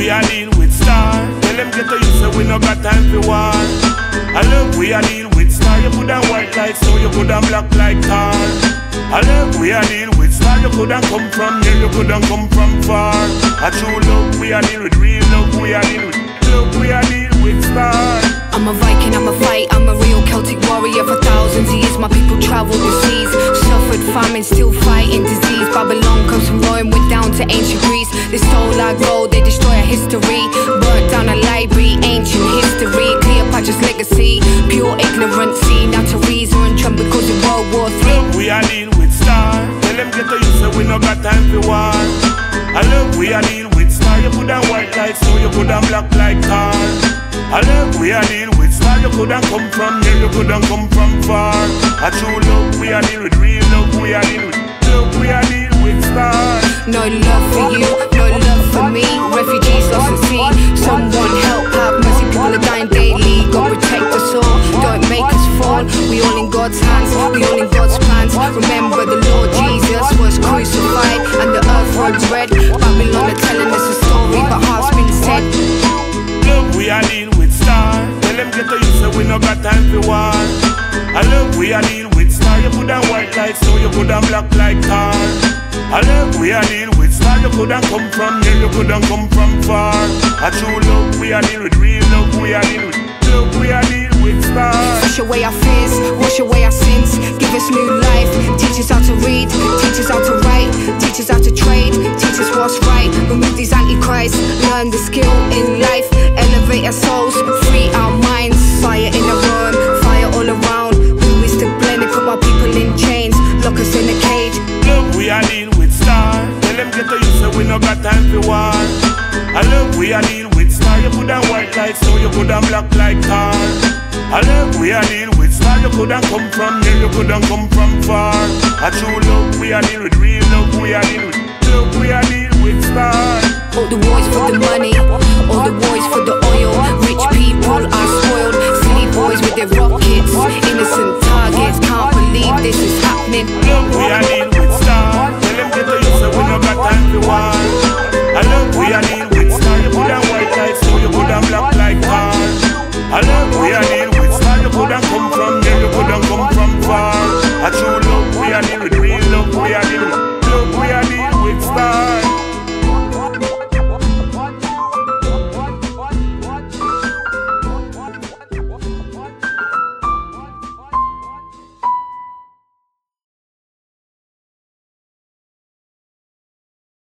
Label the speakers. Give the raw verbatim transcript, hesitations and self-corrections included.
Speaker 1: we a deal with star. Tell them get to you so we no got time for war. I love we a deal with star. You coulda white like so, you coulda black like tar. I love we a deal with star. You coulda come from near, you coulda come from far. A true love we a deal with real love we a deal with love we a deal with star.
Speaker 2: I'm a Viking, I'm a fight, I'm a real Celtic warrior for thousands of years. My people travelled the seas, suffered famine, still fighting disease. Babylon comes from Rome, went down to ancient Greece. They stole our gold, they destroy our history. Burnt down a library, ancient history. Cleopatra's legacy, pure ignorancy. Now Teresa and Trump because of World War Three.
Speaker 1: We a deal with star. Tell them get to you so we no got time for war. I love we a deal with star. You coulda white like so, you coulda black like tar. I love we a deal with star. You coulda come from near, you coulda come from far. A true love we a deal with real love we a deal with love we a deal with star.
Speaker 2: No love for you, no love for me. Refugees lost at sea. Someone help, have mercy. People are dying daily. God protect us all, don't make us fall. We all in God's hands, we all in God's plans. Remember the Lord Jesus was crucified and the earth runs red. Babylon are telling us a story, but heart's been said.
Speaker 1: Love we a deal with star. Tell them get to you so we no got time for war. I love we a deal with star. You coulda white like so, you coulda black like tar. I love we a deal with star. You coulda come from near, you coulda come from far. A true love we a deal with real love we a deal with love we a deal with star.
Speaker 2: Wash away our fears, wash away our sins. Give us new life, teach us how to read, teach us how to write, teach us how to trade, teach us what's right. Remove these antichrists, learn the skill in life. Elevate our souls, free our minds. Fire in the room, fire all around. Who is to blame? They put my people in chains, lock us in a cage.
Speaker 1: Love we a deal with star. Tell them get to you so we no got time for war. I love we a deal with star. You coulda white like so, you coulda black like tar. I love we a deal with star. You coulda come from near, you coulda come from far. A true love we a deal with real love we a deal with love we a deal with star.
Speaker 2: All the boys for the money, all the boys for the oil. Rich people are spoiled, silly boys with their rockets. Innocent targets, can't believe this is happening.
Speaker 1: Love we a deal with star. Tell them get to you so we no got time for war.